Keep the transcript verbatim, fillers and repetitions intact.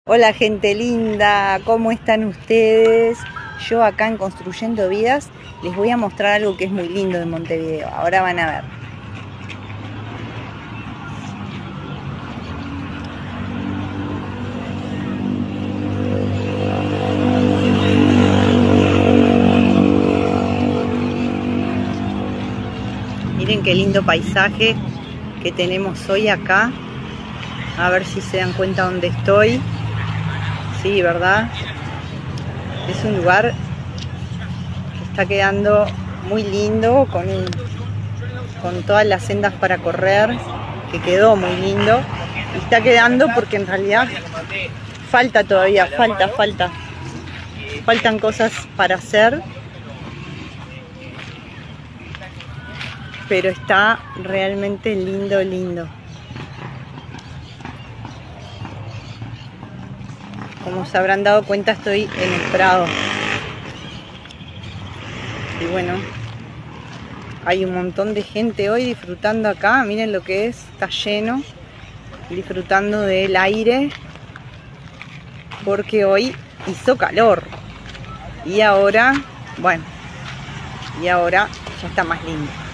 Hola gente linda, ¿cómo están ustedes? Yo acá en Construyendo Vidas les voy a mostrar algo que es muy lindo de Montevideo. Ahora van a ver. Miren qué lindo paisaje que tenemos hoy acá. A ver si se dan cuenta dónde estoy. Sí, ¿verdad? Es un lugar que está quedando muy lindo, con, un, con todas las sendas para correr, que quedó muy lindo. Y está quedando porque en realidad falta todavía, falta, falta. Faltan cosas para hacer. Pero está realmente lindo, lindo. Como se habrán dado cuenta, estoy en el Prado. Y bueno, hay un montón de gente hoy disfrutando acá. Miren lo que es, está lleno. Disfrutando del aire. Porque hoy hizo calor. Y ahora, bueno, y ahora ya está más lindo.